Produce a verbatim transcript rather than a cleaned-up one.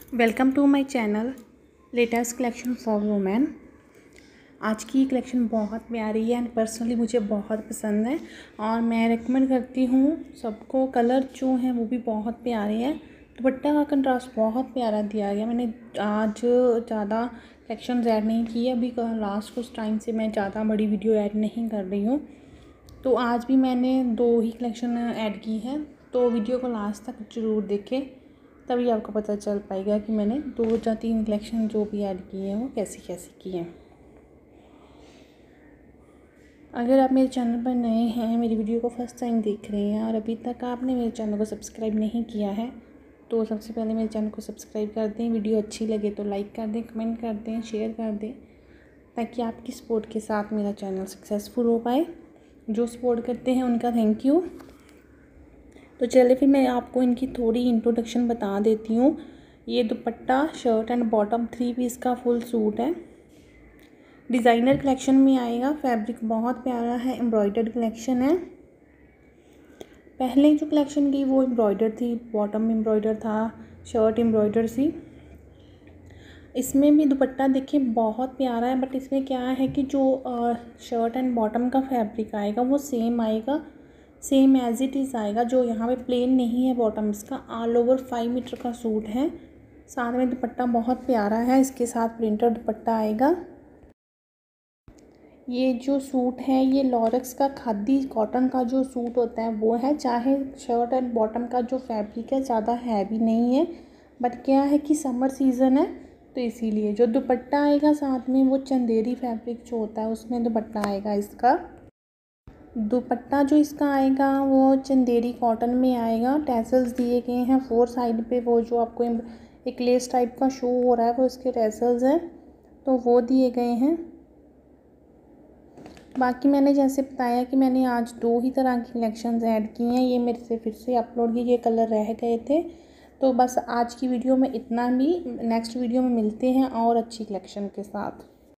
Welcome to my channel latest collection for women. आज की collection बहुत प्यारी है एंड पर्सनली मुझे बहुत पसंद है और मैं रेकमेंड करती हूँ सबको। कलर जो हैं वो भी बहुत प्यारे हैं, दुपट्टा का कंट्रास्ट बहुत प्यारा दिया गया। मैंने आज ज़्यादा कलेक्शन ऐड नहीं की है, अभी लास्ट कुछ टाइम से मैं ज़्यादा बड़ी वीडियो ऐड नहीं कर रही हूँ, तो आज भी मैंने दो ही कलेक्शन ऐड की है। तो वीडियो को लास्ट तक ज़रूर देखें, तभी आपको पता चल पाएगा कि मैंने दो या तीन कलेक्शन जो भी ऐड किए हैं वो कैसी कैसी की हैं। अगर आप मेरे चैनल पर नए हैं, मेरी वीडियो को फर्स्ट टाइम देख रहे हैं और अभी तक आपने मेरे चैनल को सब्सक्राइब नहीं किया है, तो सबसे पहले मेरे चैनल को सब्सक्राइब कर दें। वीडियो अच्छी लगे तो लाइक कर दें, कमेंट कर दें, शेयर कर दें, ताकि आपकी सपोर्ट के साथ मेरा चैनल सक्सेसफुल हो पाए। जो सपोर्ट करते हैं उनका थैंक यू। तो चलिए फिर मैं आपको इनकी थोड़ी इंट्रोडक्शन बता देती हूँ। ये dupatta, shirt and bottom three piece का फुल सूट है। डिज़ाइनर कलेक्शन में आएगा। फैब्रिक बहुत प्यारा है, एम्ब्रॉयडर्ड कलेक्शन है। पहले जो कलेक्शन की वो एम्ब्रॉयडर थी, बॉटम एम्ब्रॉयडर था, शर्ट एम्ब्रॉयडर सी। इसमें भी दुपट्टा देखिए बहुत प्यारा है, बट इसमें क्या है कि जो शर्ट एंड बॉटम का फैब्रिक आएगा वो सेम आएगा, सेम एज इट इज़ आएगा। जो यहाँ पे प्लेन नहीं है बॉटम, इसका ऑल ओवर फाइव मीटर का सूट है। साथ में दुपट्टा बहुत प्यारा है, इसके साथ प्रिंटेड दुपट्टा आएगा। ये जो सूट है ये लॉरेक्स का खादी कॉटन का जो सूट होता है वो है। चाहे शर्ट एंड बॉटम का जो फैब्रिक है ज़्यादा हैवी नहीं है, बट क्या है कि समर सीज़न है तो इसीलिए जो दुपट्टा आएगा साथ में वो चंदेरी फैब्रिक जो होता है उसमें दुपट्टा आएगा। इसका दुपट्टा जो इसका आएगा वो चंदेरी कॉटन में आएगा। टैसल्स दिए गए हैं फोर साइड पे, वो जो आपको एक लेस टाइप का शो हो रहा है वो इसके टैसल्स हैं, तो वो दिए गए हैं। बाकी मैंने जैसे बताया कि मैंने आज दो ही तरह की कलेक्शंस ऐड की हैं। ये मेरे से फिर से अपलोड किए, ये कलर रह गए थे। तो बस आज की वीडियो में इतना ही। नेक्स्ट वीडियो में मिलते हैं और अच्छी कलेक्शन के साथ।